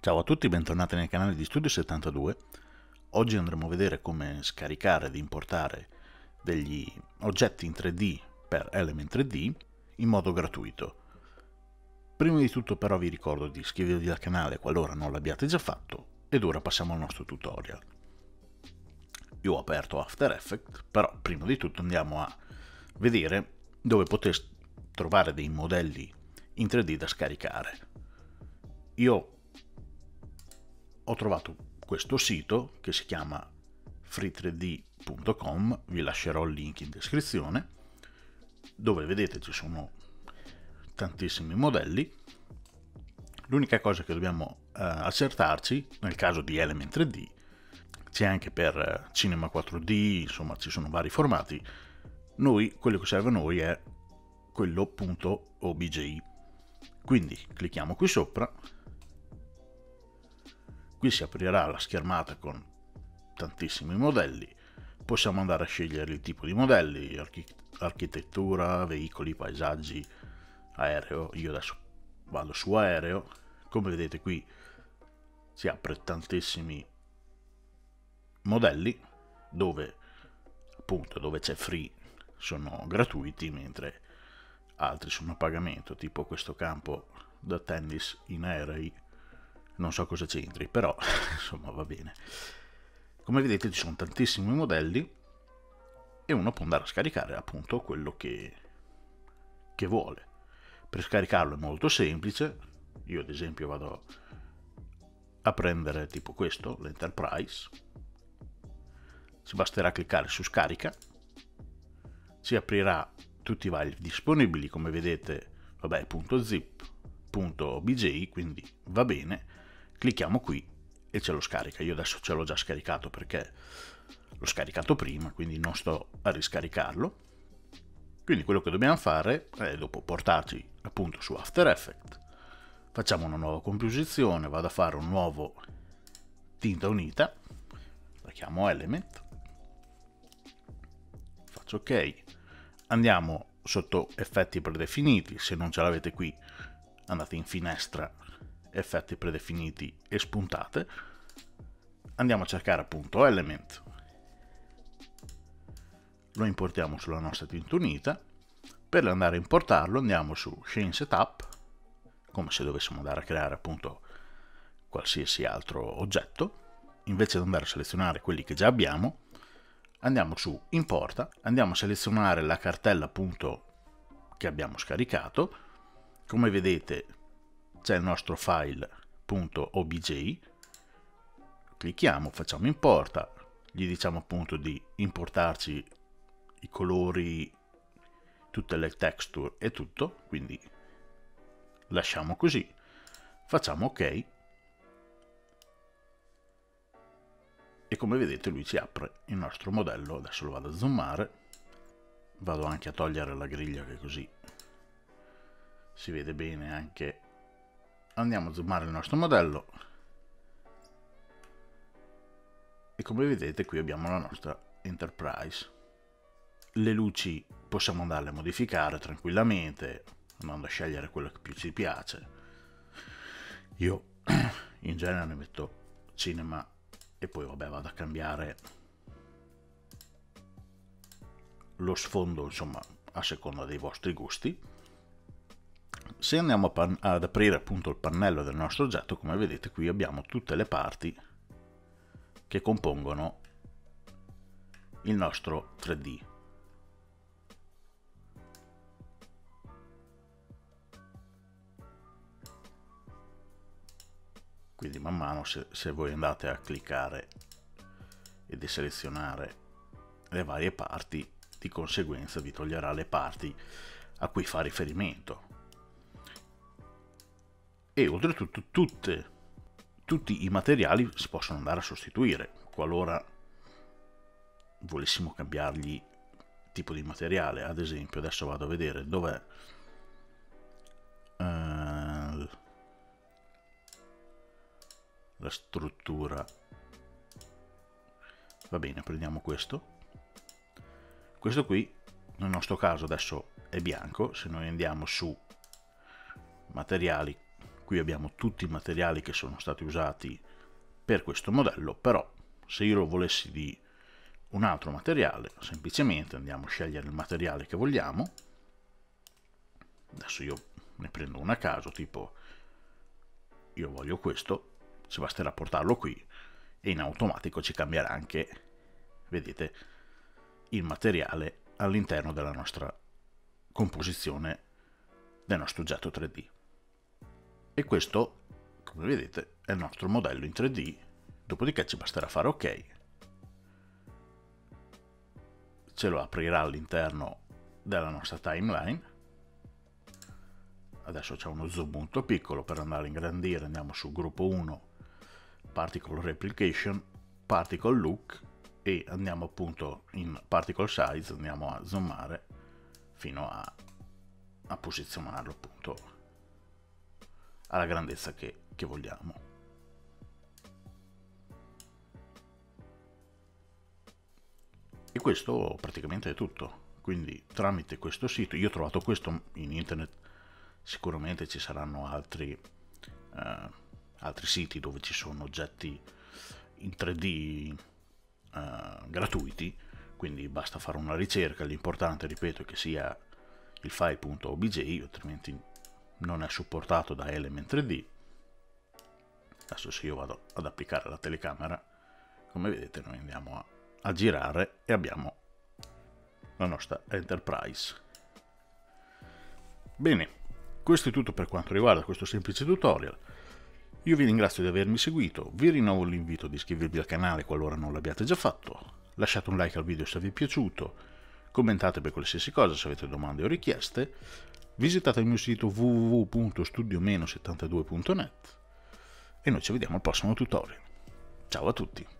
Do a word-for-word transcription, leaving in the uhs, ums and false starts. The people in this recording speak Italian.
Ciao a tutti, bentornati nel canale di Studio settantadue. Oggi andremo a vedere come scaricare ed importare degli oggetti in tre D per Element tre D in modo gratuito. Prima di tutto però vi ricordo di iscrivervi al canale qualora non l'abbiate già fatto ed ora passiamo al nostro tutorial. Io ho aperto After Effects, però prima di tutto andiamo a vedere dove poter trovare dei modelli in tre D da scaricare. Io ho trovato questo sito che si chiama free tre d punto com, vi lascerò il link in descrizione, dove vedete ci sono tantissimi modelli. L'unica cosa che dobbiamo eh, accertarci, nel caso di Element tre D, c'è anche per eh, Cinema quattro D, insomma ci sono vari formati. Noi, quello che serve a noi è quello .obj. Quindi clicchiamo qui sopra. Qui si aprirà la schermata con tantissimi modelli, possiamo andare a scegliere il tipo di modelli, archi architettura, veicoli, paesaggi, aereo. Io adesso vado su aereo. Come vedete qui si apre tantissimi modelli, dove appunto dove c'è free sono gratuiti, mentre altri sono a pagamento, tipo questo campo da tennis in aerei. Non so cosa c'entri, però insomma va bene. Come vedete ci sono tantissimi modelli e uno può andare a scaricare appunto quello che, che vuole. Per scaricarlo è molto semplice. Io ad esempio vado a prendere tipo questo, l'Enterprise. Ci basterà cliccare su scarica, si aprirà tutti i file disponibili, come vedete, vabbè, .zip, .obj, quindi va bene. Clicchiamo qui e ce lo scarica. Io adesso ce l'ho già scaricato perché l'ho scaricato prima, quindi non sto a riscaricarlo. Quindi quello che dobbiamo fare è dopo portarci appunto su After Effects, facciamo una nuova composizione, vado a fare un nuovo tinta unita, la chiamo Element, faccio ok, andiamo sotto effetti predefiniti. Se non ce l'avete qui andate in finestra effetti predefiniti e spuntate, andiamo a cercare appunto Element, lo importiamo sulla nostra tinta unita. Per andare a importarlo andiamo su Scene Setup, come se dovessimo andare a creare appunto qualsiasi altro oggetto. Invece di andare a selezionare quelli che già abbiamo, andiamo su Importa, andiamo a selezionare la cartella appunto che abbiamo scaricato. Come vedete c'è il nostro file .obj, clicchiamo, facciamo importa, gli diciamo appunto di importarci i colori, tutte le texture e tutto, quindi lasciamo così, facciamo ok e come vedete lui ci apre il nostro modello. Adesso lo vado a zoomare, vado anche a togliere la griglia che così si vede bene anche. Andiamo a zoomare il nostro modello e come vedete qui abbiamo la nostra Enterprise. Le luci possiamo andarle a modificare tranquillamente andando a scegliere quello che più ci piace. Io in genere metto cinema e poi vabbè vado a cambiare lo sfondo, insomma a seconda dei vostri gusti. Se andiamo ad aprire appunto il pannello del nostro oggetto, come vedete qui abbiamo tutte le parti che compongono il nostro tre D. Quindi man mano se, se voi andate a cliccare e deselezionare le varie parti, di conseguenza vi toglierà le parti a cui fa riferimento. E oltretutto tutte, tutti i materiali si possono andare a sostituire qualora volessimo cambiargli tipo di materiale. Ad esempio adesso vado a vedere dov'è uh, la struttura. Va bene, prendiamo questo questo qui, nel nostro caso adesso è bianco. Se noi andiamo su materiali Qui abbiamo tutti i materiali che sono stati usati per questo modello, però se io lo volessi di un altro materiale, semplicemente andiamo a scegliere il materiale che vogliamo. Adesso io ne prendo uno a caso, tipo io voglio questo, ci basterà portarlo qui e in automatico ci cambierà anche, vedete, il materiale all'interno della nostra composizione del nostro oggetto tre D. E questo, come vedete, è il nostro modello in tre D, dopodiché ci basterà fare ok. Ce lo aprirà all'interno della nostra timeline. Adesso c'è uno zoom molto piccolo, per andare a ingrandire andiamo su gruppo uno, Particle Replication, Particle Look, e andiamo appunto in Particle Size, andiamo a zoomare fino a, a posizionarlo appunto alla grandezza che, che vogliamo. E questo praticamente è tutto. Quindi tramite questo sito, io ho trovato questo in internet, sicuramente ci saranno altri, eh, altri siti dove ci sono oggetti in tre D eh, gratuiti, quindi basta fare una ricerca. L'importante, ripeto, è che sia il file.obj, altrimenti non è supportato da Element tre D. Adesso se io vado ad applicare la telecamera, come vedete noi andiamo a, a girare e abbiamo la nostra Enterprise. Bene, questo è tutto per quanto riguarda questo semplice tutorial. Io vi ringrazio di avermi seguito, vi rinnovo l'invito di iscrivervi al canale qualora non l'abbiate già fatto, lasciate un like al video se vi è piaciuto, commentate per qualsiasi cosa se avete domande o richieste, visitate il mio sito w w w punto studio settantadue punto net e noi ci vediamo al prossimo tutorial. Ciao a tutti!